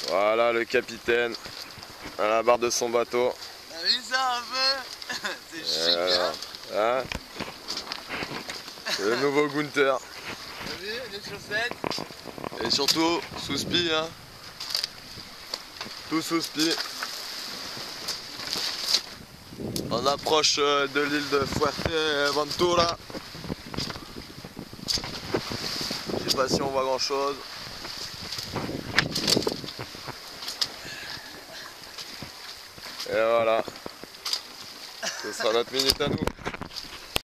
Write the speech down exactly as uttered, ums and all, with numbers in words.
Voilà le capitaine à la barre de son bateau. T'as vu ça un peu? C'est chic, alors, hein, hein, le nouveau Gunther. t'as vu les chaussettes? Et surtout sous spi, hein. Tout sous spi. On approche de l'île de Fuerteventura. Je sais pas si on voit grand chose. Et voilà. Ce sera notre minute à nous.